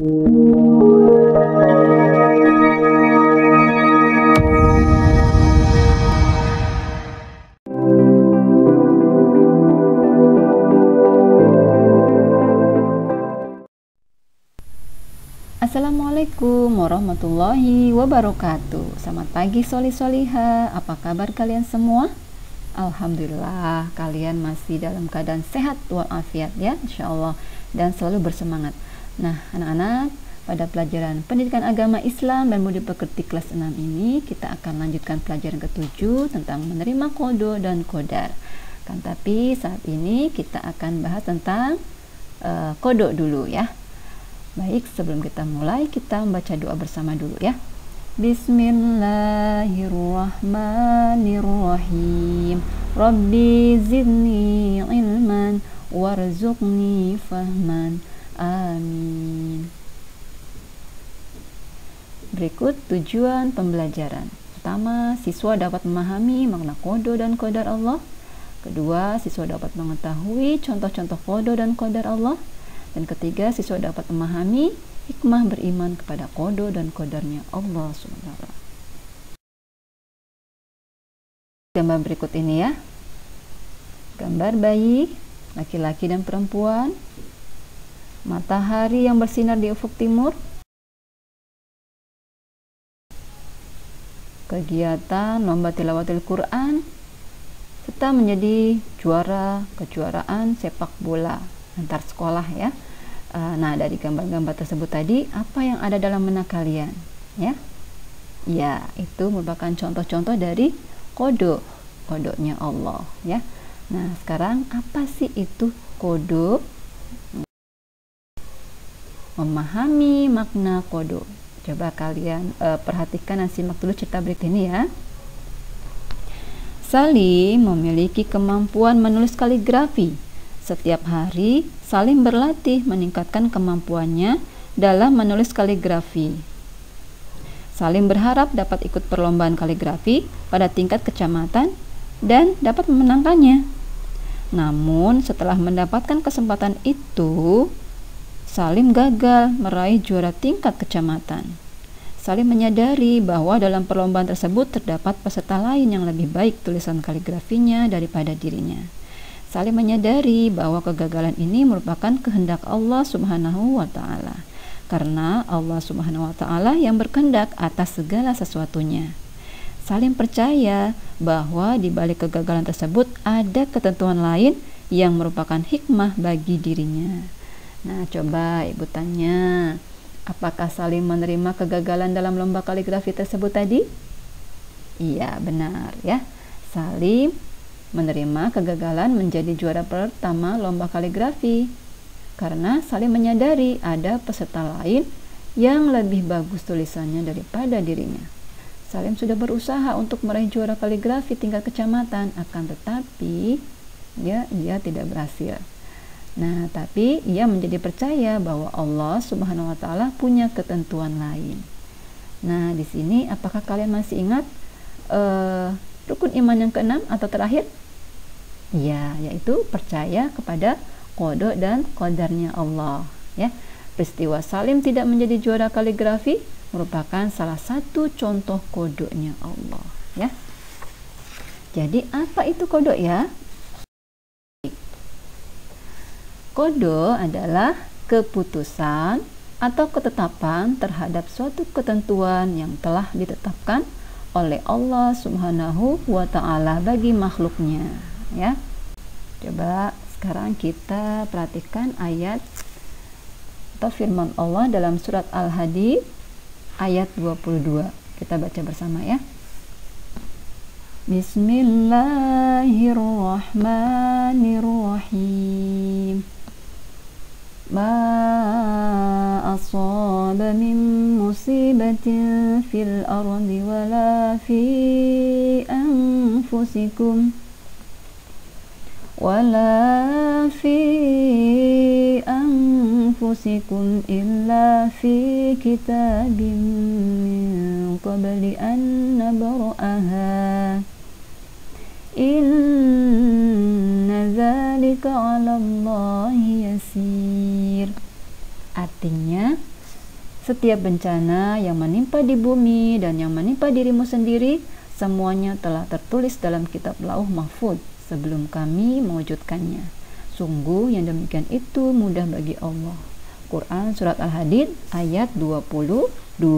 Assalamualaikum warahmatullahi wabarakatuh. Selamat pagi soli-soliha. Apa kabar kalian semua? Alhamdulillah kalian masih dalam keadaan sehat walafiat ya, insyaallah, dan selalu bersemangat. Nah anak-anak, pada pelajaran pendidikan agama Islam dan budi pekerti kelas 6 ini kita akan lanjutkan pelajaran ke-7 tentang menerima qada dan qadar. Kan tapi saat ini kita akan bahas tentang qada dulu ya. Baik, sebelum kita mulai, kita membaca doa bersama dulu ya. Bismillahirrahmanirrahim. Rabbi zidni ilman warzuqni fahman. Amin. Berikut tujuan pembelajaran. Pertama, siswa dapat memahami makna qada dan qadar Allah. Kedua, siswa dapat mengetahui contoh-contoh qada dan qadar Allah. Dan ketiga, siswa dapat memahami hikmah beriman kepada qada dan qadarnya Allah SWT. Gambar berikut ini ya. Gambar bayi, laki-laki dan perempuan. Matahari yang bersinar di ufuk timur. Kegiatan lomba tilawatil Quran serta menjadi juara kejuaraan sepak bola antar sekolah ya. Nah, dari gambar-gambar tersebut tadi, apa yang ada dalam benak kalian ya? Ya, itu merupakan contoh-contoh dari qada-nya Allah ya. Nah, sekarang apa sih itu qada? Memahami makna qada. Coba kalian perhatikan dan simak dulu cerita berikut ini ya. Salim memiliki kemampuan menulis kaligrafi. Setiap hari, Salim berlatih meningkatkan kemampuannya dalam menulis kaligrafi. Salim berharap dapat ikut perlombaan kaligrafi pada tingkat kecamatan dan dapat memenangkannya. Namun, setelah mendapatkan kesempatan itu, Salim gagal meraih juara tingkat kecamatan. Salim menyadari bahwa dalam perlombaan tersebut terdapat peserta lain yang lebih baik tulisan kaligrafinya daripada dirinya. Salim menyadari bahwa kegagalan ini merupakan kehendak Allah Subhanahu wa Ta'ala, karena Allah Subhanahu wa Ta'ala yang berkehendak atas segala sesuatunya. Salim percaya bahwa di balik kegagalan tersebut ada ketentuan lain yang merupakan hikmah bagi dirinya. Nah, coba ibu tanya, apakah Salim menerima kegagalan dalam lomba kaligrafi tersebut tadi? Iya, benar ya. Salim menerima kegagalan menjadi juara pertama lomba kaligrafi karena Salim menyadari ada peserta lain yang lebih bagus tulisannya daripada dirinya. Salim sudah berusaha untuk meraih juara kaligrafi tingkat kecamatan, akan tetapi ia tidak berhasil. Nah, tapi ia menjadi percaya bahwa Allah Subhanahu wa Ta'ala punya ketentuan lain. Nah, di sini apakah kalian masih ingat rukun iman yang keenam atau terakhir? Ya, yaitu percaya kepada qada dan qadarnya Allah ya. Peristiwa Salim tidak menjadi juara kaligrafi merupakan salah satu contoh qadanya Allah ya. Jadi apa itu qada ya? Qada adalah keputusan atau ketetapan terhadap suatu ketentuan yang telah ditetapkan oleh Allah Subhanahu wa Ta'ala bagi makhluknya ya. Coba sekarang kita perhatikan ayat atau firman Allah dalam surat Al-Hadid ayat 22. Kita baca bersama ya. Bismillahirrahmanirrahim. Ma asaba min musibatin fil ardi wala fi anfusikum illa fi kitabim min qabli an nabra'aha inna dzalika 'ala Allahi yasir. Artinya, Setiap bencana yang menimpa di bumi dan yang menimpa dirimu sendiri, semuanya telah tertulis dalam kitab Lauh Mahfuz sebelum kami mewujudkannya. Sungguh yang demikian itu mudah bagi Allah. Quran Surat Al-Hadid ayat 22.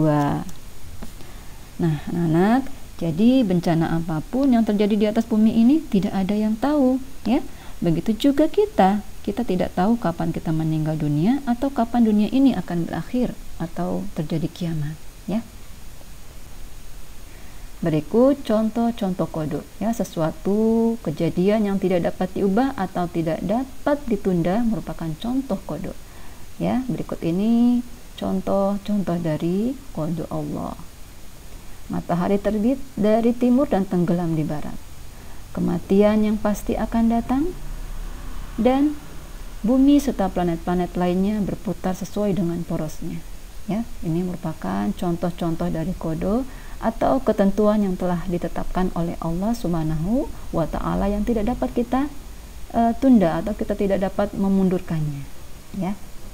Nah, anak-anak, jadi bencana apapun yang terjadi di atas bumi ini tidak ada yang tahu, ya. Begitu juga kita tidak tahu kapan kita meninggal dunia atau kapan dunia ini akan berakhir atau terjadi kiamat, ya. Berikut contoh-contoh kodok, ya. Sesuatu kejadian yang tidak dapat diubah atau tidak dapat ditunda merupakan contoh kodok, ya. Berikut ini contoh-contoh dari kodok Allah. Matahari terbit dari timur dan tenggelam di barat. Kematian yang pasti akan datang, dan bumi serta planet-planet lainnya berputar sesuai dengan porosnya. Ya, ini merupakan contoh-contoh dari kode atau ketentuan yang telah ditetapkan oleh Allah Subhanahu wa Ta'ala yang tidak dapat kita tunda atau kita tidak dapat memundurkannya. Ya.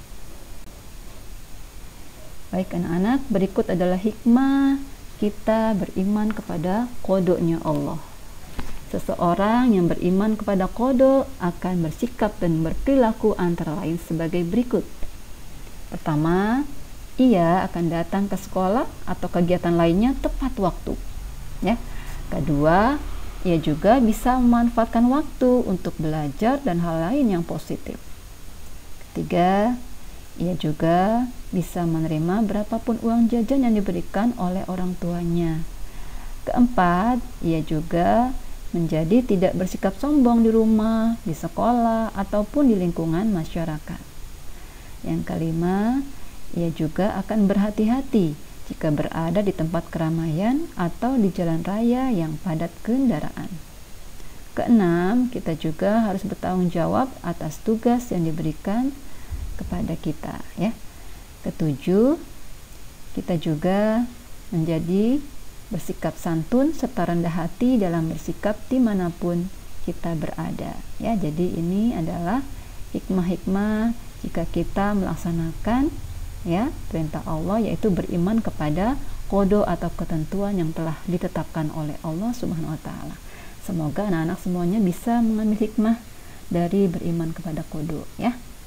Baik anak-anak, berikut adalah hikmah kita beriman kepada kodoknya Allah. Seseorang yang beriman kepada kodok akan bersikap dan berperilaku antara lain sebagai berikut. Pertama, ia akan datang ke sekolah atau kegiatan lainnya tepat waktu. Ya. Kedua, ia juga bisa memanfaatkan waktu untuk belajar dan hal lain yang positif. Ketiga, ia juga bisa menerima berapapun uang jajan yang diberikan oleh orang tuanya. Keempat, ia juga menjadi tidak bersikap sombong di rumah, di sekolah, ataupun di lingkungan masyarakat. Yang kelima, ia juga akan berhati-hati jika berada di tempat keramaian atau di jalan raya yang padat kendaraan. Keenam, kita juga harus bertanggung jawab atas tugas yang diberikan kepada kita, ya. Ketujuh, kita juga menjadi bersikap santun serta rendah hati dalam bersikap dimanapun kita berada, ya. Jadi ini adalah hikmah-hikmah jika kita melaksanakan, ya, perintah Allah, yaitu beriman kepada qada atau ketentuan yang telah ditetapkan oleh Allah Subhanahu wa Ta'ala. Semoga anak-anak semuanya bisa mengambil hikmah dari beriman kepada qada, ya.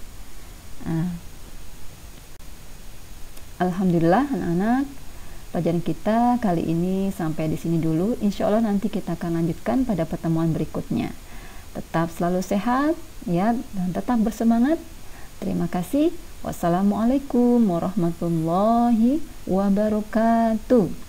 Alhamdulillah anak-anak, pelajaran kita kali ini sampai di sini dulu. Insya Allah nanti kita akan lanjutkan pada pertemuan berikutnya. Tetap selalu sehat, ya, dan tetap bersemangat. Terima kasih. Wassalamualaikum warahmatullahi wabarakatuh.